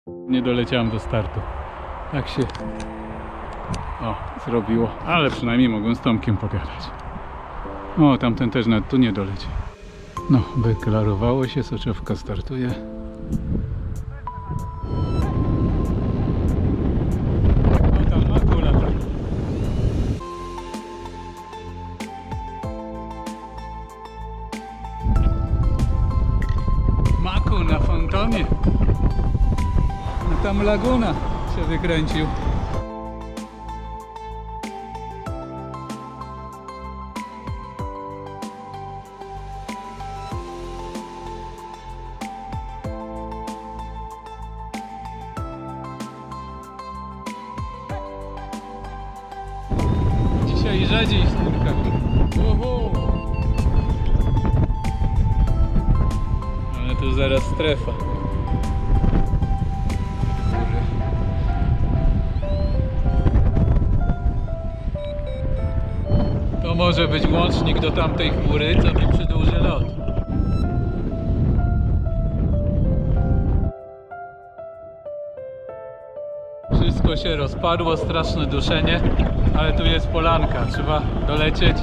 Nie doleciałem do startu. Tak się zrobiło, ale przynajmniej mogłem z Tomkiem pogadać. O, tamten też nawet tu nie doleci. No, wyklarowało się, soczewka startuje. No tam Maku lata. Maku na Fontonie. No tam Laguna się wykręcił. Dzisiaj rzadziej w snurkach. Ale tu zaraz strefa. To może być łącznik do tamtej chmury, co mi przydłuży lot. Wszystko się rozpadło, straszne duszenie, ale tu jest polanka, trzeba dolecieć.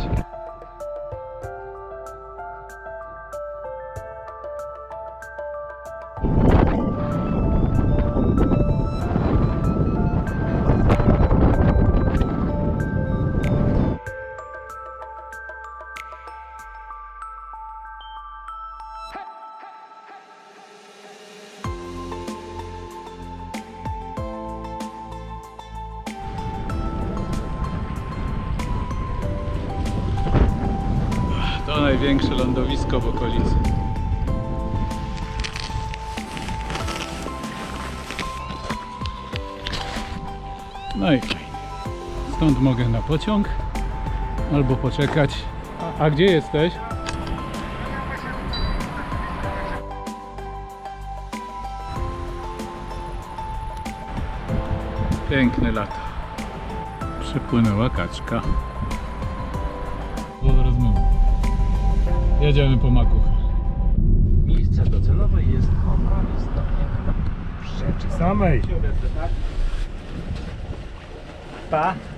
To największe lądowisko w okolicy. No i fajnie. Stąd mogę na pociąg albo poczekać. A gdzie jesteś? Piękne lato. Przypłynęła kaczka. Rozmowa. Jedziemy po Makucha. Miejsce docelowe jest po prawej stronie. W rzeczy samej. Pa!